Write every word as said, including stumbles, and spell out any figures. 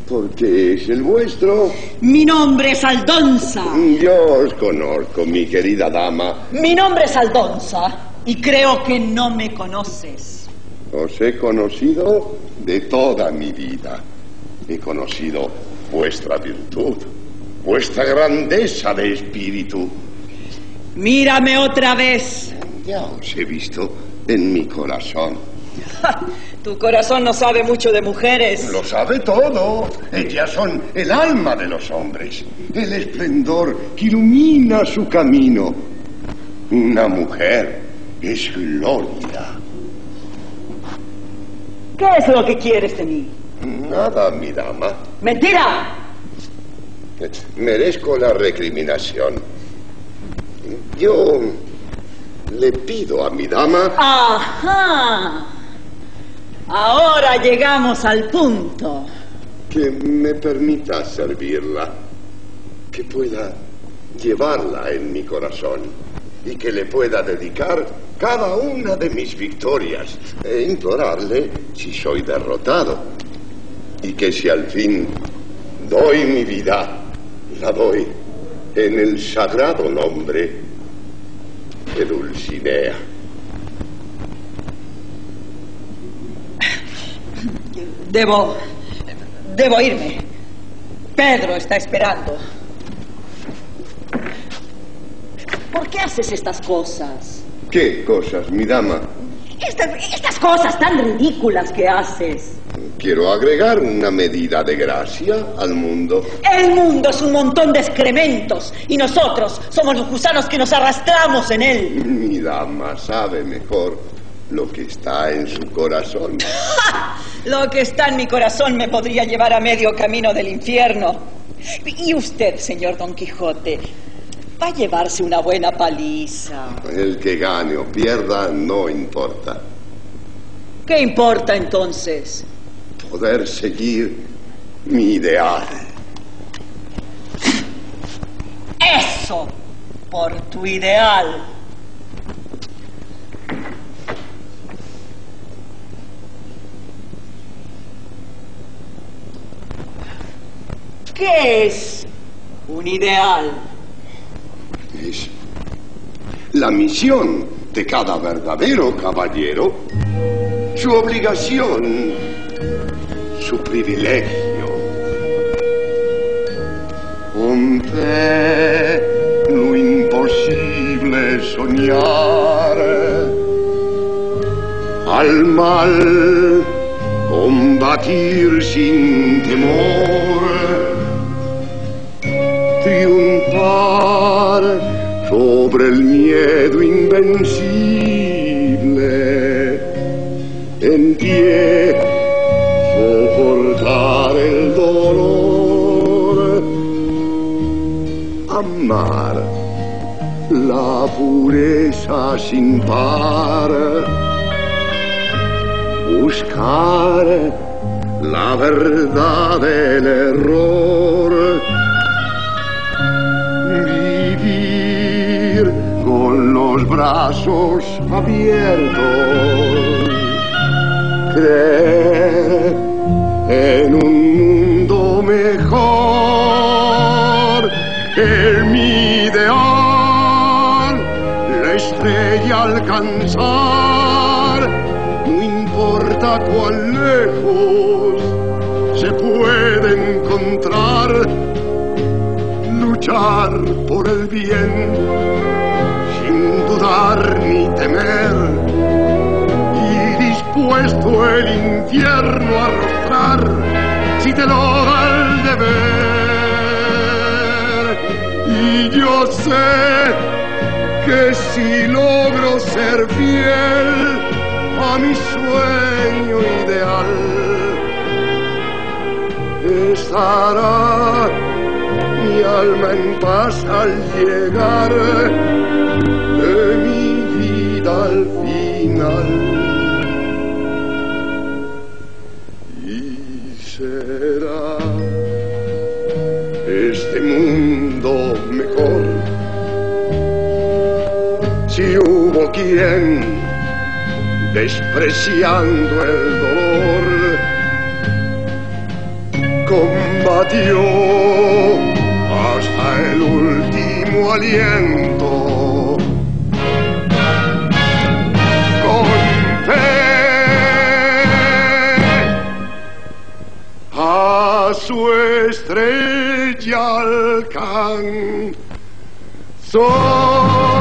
Porque es el vuestro. Mi nombre es Aldonza. Yo os conozco, mi querida dama. Mi nombre es Aldonza y creo que no me conoces. Os he conocido de toda mi vida. He conocido vuestra virtud, vuestra grandeza de espíritu. Mírame otra vez. Ya os he visto en mi corazón. Tu corazón no sabe mucho de mujeres. Lo sabe todo. Ellas son el alma de los hombres, el esplendor que ilumina su camino. Una mujer es gloria. ¿Qué es lo que quieres de mí? Nada, mi dama. ¡Mentira! Merezco la recriminación. Yo le pido a mi dama... ¡Ajá! Ahora llegamos al punto. Que me permita servirla, que pueda llevarla en mi corazón y que le pueda dedicar cada una de mis victorias e implorarle si soy derrotado y que si al fin doy mi vida, la doy en el sagrado nombre de Dulcinea. Debo... Debo irme. Pedro está esperando. ¿Por qué haces estas cosas? ¿Qué cosas, mi dama? Estas, estas cosas tan ridículas que haces. Quiero agregar una medida de gracia al mundo. El mundo es un montón de excrementos y nosotros somos los gusanos que nos arrastramos en él. Mi dama sabe mejor lo que está en su corazón. ¡Ja! Lo que está en mi corazón me podría llevar a medio camino del infierno. Y usted, señor Don Quijote, va a llevarse una buena paliza. El que gane o pierda no importa. ¿Qué importa entonces? Poder seguir mi ideal. Eso, por tu ideal. ¿Qué es un ideal? Es la misión de cada verdadero caballero, su obligación, su privilegio. Con fe lo imposible soñar, al mal combatir sin temor, triunfar sobre el miedo invencible, en pie soportar el dolor, amar la pureza sin par, buscar la verdad del error, vivir con los brazos abiertos, creer en un mundo mejor, en mi ideal, la estrella alcanzar, no importa cuán lejos se puede encontrar, luchar por el bien sin dudar ni temer, y dispuesto el infierno a arrostrar si te lo da el deber. Y yo sé que si logro ser fiel a mi sueño ideal, estará mi alma en paz al llegar de mi vida al final. Y será este mundo mejor si hubo quien, despreciando el dolor, combatió hasta el último aliento. Con fe a su estrella alcanzó.